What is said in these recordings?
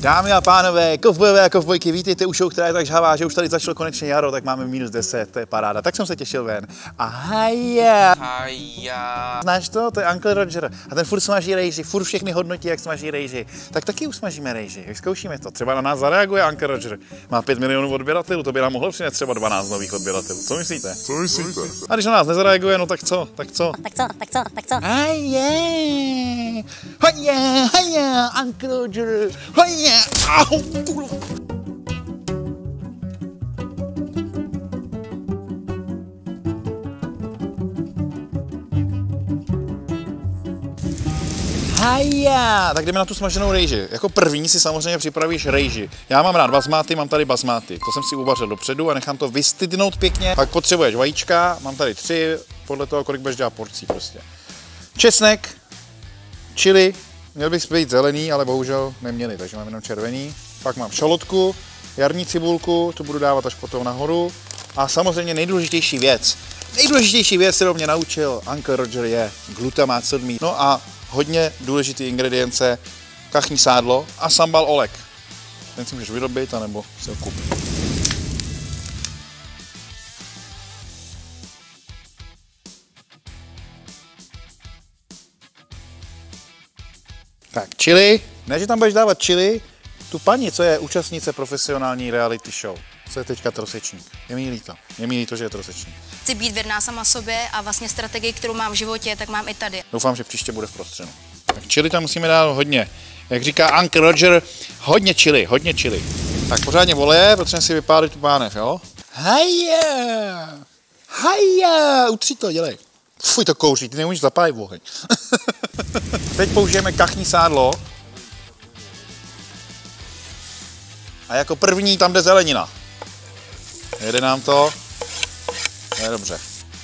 Dámy a pánové, kovbojové a kovbojky, vítejte u show, která je tak žhavá, že už tady začalo konečně jaro, tak máme -10, to je paráda, tak jsem se těšil ven. A haja. Znáš to? To je Uncle Roger. A ten furt smaží rejži, furt všechny hodnotí, jak smaží rejži. Tak taky usmažíme rejži, zkoušíme to. Třeba na nás zareaguje Uncle Roger. Má 5 milionů odběratelů, to by nám mohlo přinést třeba 12 nových odběratelů. Co myslíte? A když na nás nezareaguje, no tak co? Tak co? Haja, Uncle Roger. Haja. Au, kurva. Haja, tak jdeme na tu smaženou rejži. Jako první si samozřejmě připravíš rejži. Já mám rád basmáty, mám tady basmáty. To jsem si uvařil dopředu a nechám to vystydnout pěkně. Pak potřebuješ vajíčka, mám tady 3, podle toho, kolik budeš dělat porcí prostě. Česnek, chili, měl bych být zelený, ale bohužel neměli, takže mám jenom červený. Pak mám šalotku, jarní cibulku, tu budu dávat až potom nahoru. A samozřejmě nejdůležitější věc, kterou mě naučil Uncle Roger, je glutamát sodný. No a hodně důležitý ingredience, kachní sádlo a sambal olek. Ten si můžeš vyrobit, anebo si ho koupit. Tak, chili. Ne, že tam budeš dávat chili, tu paní, co je účastnice profesionální reality show, co je teďka trosečník. Je mi líto. Je mi líto, že je trosečník. Chci být věrná sama sobě a vlastně strategii, kterou mám v životě, tak mám i tady. Doufám, že příště bude v prostřenu. Tak chili tam musíme dát hodně. Jak říká Uncle Roger, hodně chili. Tak pořádně voleje, potřebujeme si vypálit tu pánev, jo? Haja, utři to, dělej. Fuj, to kouří, ty nemůžeš zapálit oheň. Teď použijeme kachní sádlo. A jako první tam jde zelenina. Jede nám to. To je dobře.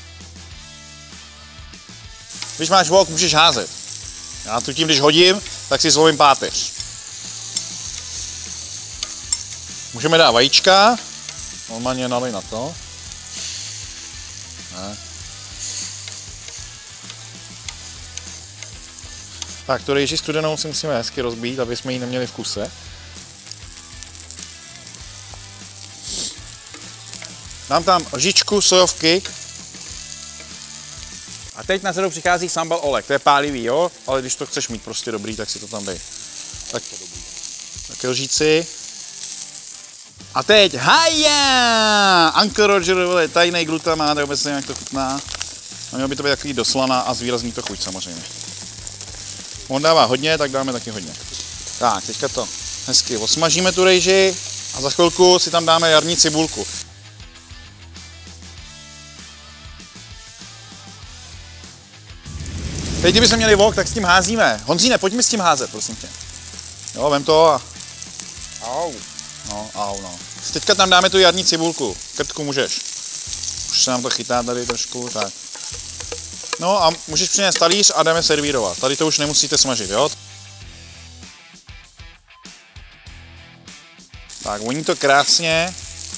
Když máš vok, můžeš házet. Já tu tím, když hodím, tak si zlomím páteř. Můžeme dát vajíčka. Normálně nalej na to. Ne. Tak, tu rejži studenou si musíme hezky rozbít, aby jsme ji neměli v kuse. Dám tam lžičku sojovky. A teď na řadu přichází sambal olek, to je pálivý, jo? Ale když to chceš mít prostě dobrý, tak si to tam dej. Tak lžíci. A teď, haja! Uncle Roger, vole, tajný glutamát, já vůbec nevím, jak to chutná. A mělo by to být takový doslana a zvýrazní to chuť samozřejmě. On dává hodně, tak dáme taky hodně. Tak, teďka to hezky osmažíme tu rejži a za chvilku si tam dáme jarní cibulku. Teď, kdybychom měli vok, tak s tím házíme. Honzíne, pojď mi s tím házet, prosím tě. Jo, vem to a... Au. No. Teďka tam dáme tu jarní cibulku. Krtku můžeš. Už se nám to chytá tady trošku, tak. No a můžeš přinést talíř a jdeme servírovat. Tady to už nemusíte smažit, jo? Tak, voní to krásně.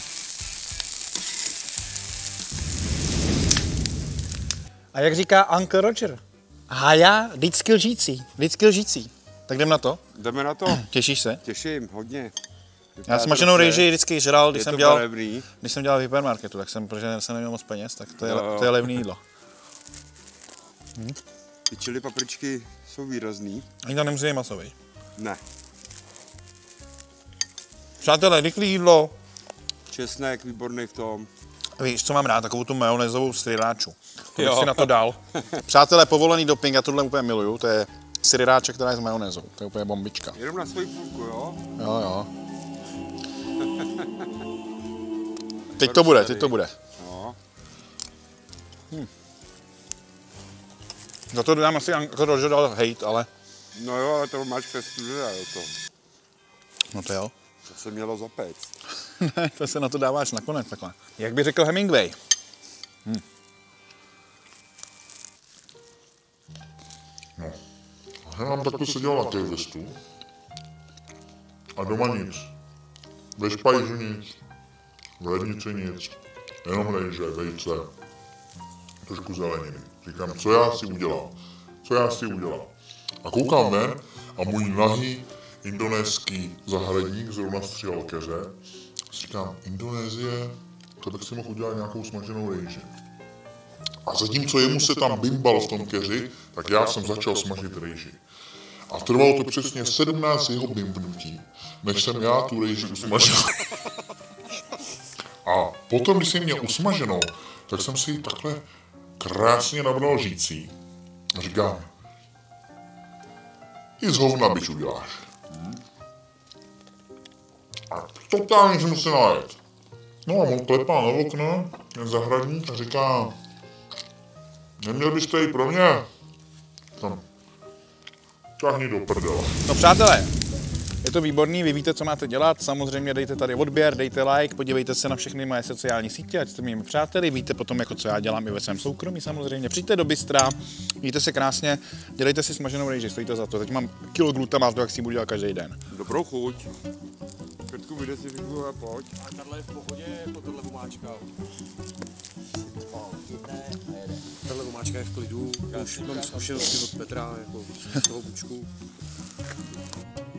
A jak říká Uncle Roger? Haja, vždycky lžící. Tak jdem na to? Jdeme na to. Těšíš se? Těším, hodně. Já smaženou rejži vždycky žral, když jsem dělal v hypermarketu, tak protože jsem neměl moc peněz, tak to je levný jídlo. Ty chili papričky jsou výrazný. Ani tam nemusí být maso, viď? Ne. Přátelé, rychlé jídlo. Česnek, výborný v tom. Víš, co mám rád? Takovou tu majonézovou srirachu. To bych si na to dal. Přátelé, povolený doping, já tohle úplně miluju. To je sriracha, která je s majonézou. To je úplně bombička. Jenom na svoji půlku, jo? Jo. Teď to bude. No. Za to dám asi jako Roger dal hejt, ale... No jo, ale to máš ke studia, jo to. No to jo. To se mělo zapéct. Ne, to se na to dáváš nakonec takhle. Jak by řekl Hemingway. No. Já mám takto seděl na těch vestu. A doma nic. Ve špajzu nic. V lednici nic. Jenom rejže, vejce. Trošku zeleniny. Říkám, co já si udělám. A koukám ven a můj nahý indonéský zahradník zrovna stříhal keře. Říkám, Indonésie, to bych si mohl udělat nějakou smaženou rejži. A zatímco jemu se tam bimbal v tom keři, tak já jsem začal smažit rejži. A trvalo to přesně 17 jeho bimbnutí, než jsem já tu rejži usmažil. A potom, když jsem měl usmaženou, tak jsem si ji takhle krásně nabral žící. A říkám, i z hovna byč uděláš. A totálně jsem se najet. No a on klepá na okno, ten zahradník, a říká, neměl byste ji pro mě? Tam, táhni do prdele. No přátelé, je to výborný, vy víte, co máte dělat, samozřejmě dejte tady odběr, dejte like, podívejte se na všechny moje sociální sítě, ať jste mými přáteli, víte potom, jako co já dělám i ve svém soukromí samozřejmě. Přijďte do Bystra, mějte se krásně, dělejte si smaženou rejži, stojí to za to. Teď mám kilo glutamátu, jak si budu dělat každý den. Dobrou chuť. Krtku, vyjde si figuru a pojď. Tahle je v pohodě, jako tohle vomáčka. Tahle vomáčka je v klidu, už mám zkušenosti od Petra, jako z toho bučku.